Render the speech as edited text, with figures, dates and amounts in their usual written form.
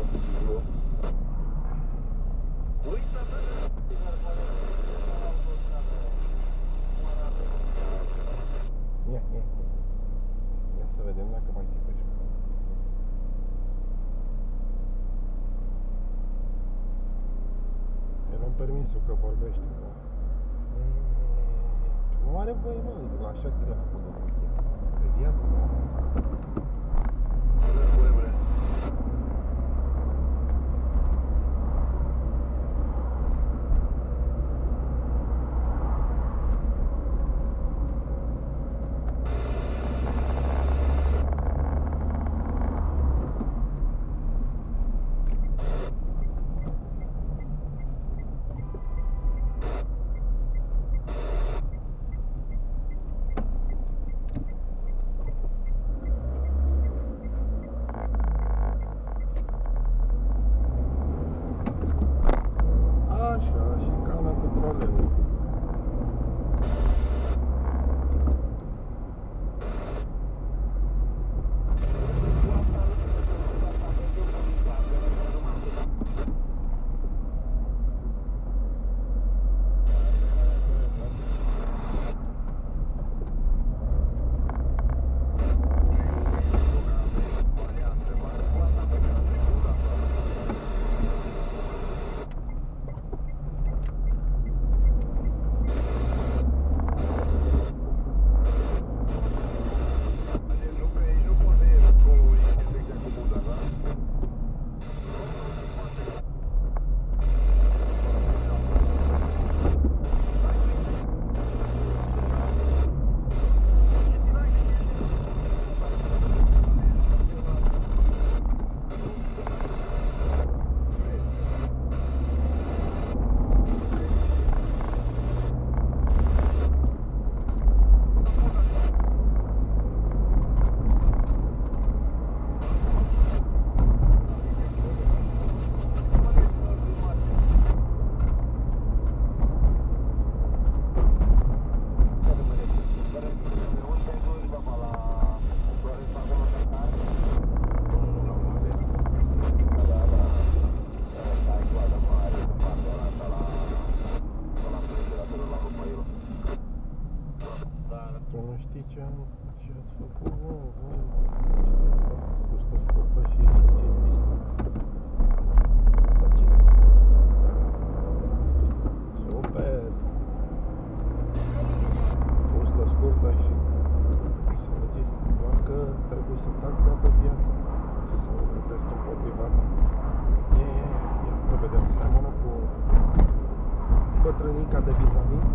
Ia să vedem dacă mai țipești. Eu nu-mi permisul că vorbește, da? Nu are voie, mă, așa scrie la codul pe viață, da? Tu nu știi ce ați făcut, voi, fustă scurtă și ce există. Asta ce? Super! Fustă scurtă și se registră, doar că trebuie să tac toată viața și să mă gândesc împotriva ta. Ia să vedem, seamănă cu bătrânica de vis-a-vis.